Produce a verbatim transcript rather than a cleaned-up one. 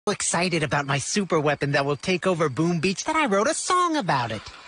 excited about my super weapon that will take over Boom Beach that I wrote a song about it.